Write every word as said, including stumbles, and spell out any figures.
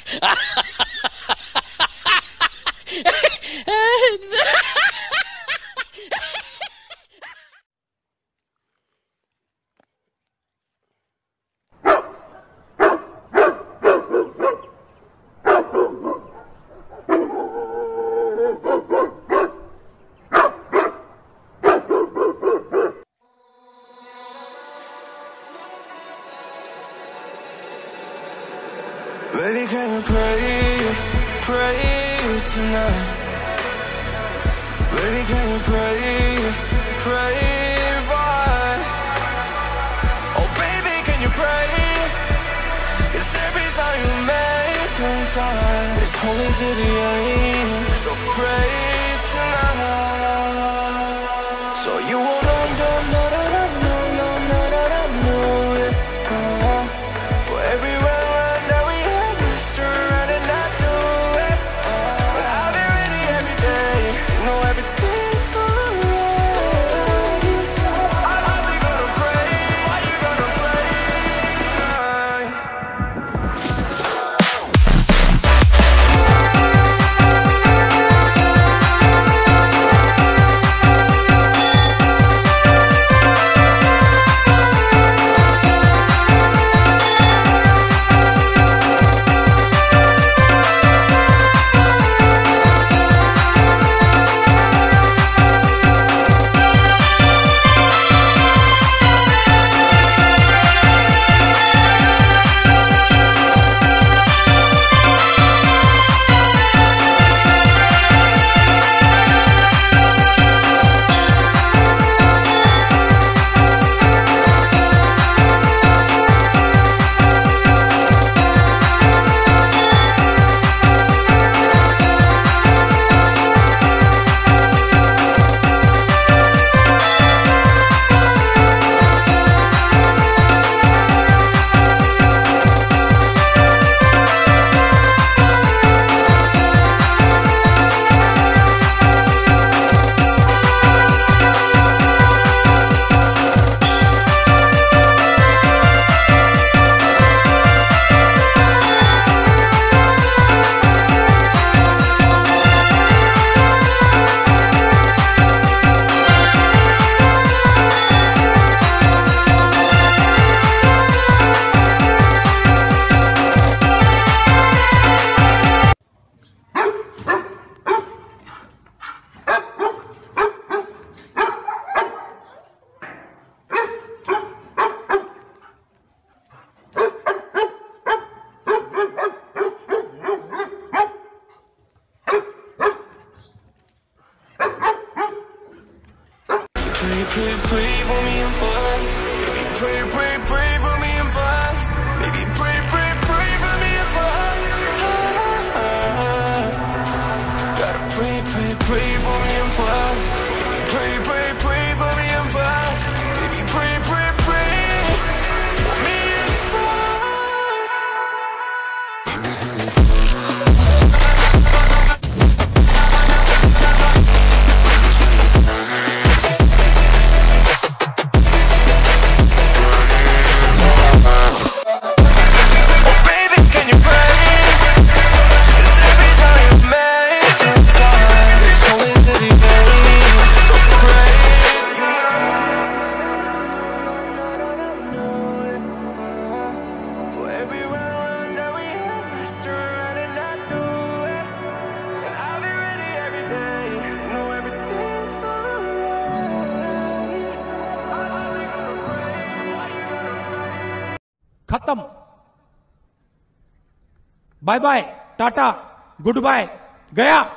Baby, can you pray, pray tonight? Baby, can you pray, pray for us? Oh baby, can you pray? Cause every time you make time, it's holy to the end. So pray tonight. So you won't know, don't know, no, no, no, no, no, no, no, it. Uh, for every run, run that we had, Mister Run and not do it. Uh, but I'll be ready every day. You know everything's alright. Are we gonna pray? Are you gonna pray? Pray, pray, pray for me and fast. Baby, pray, pray, pray for me and fast. Baby, pray, pray, pray for me and fast. Ah, gotta pray, pray, pray for me and fast. Baby, pray, pray, pray for me and fast. Baby, pray, pray, pray for me and खत्म। Bye bye, tata, goodbye, गया।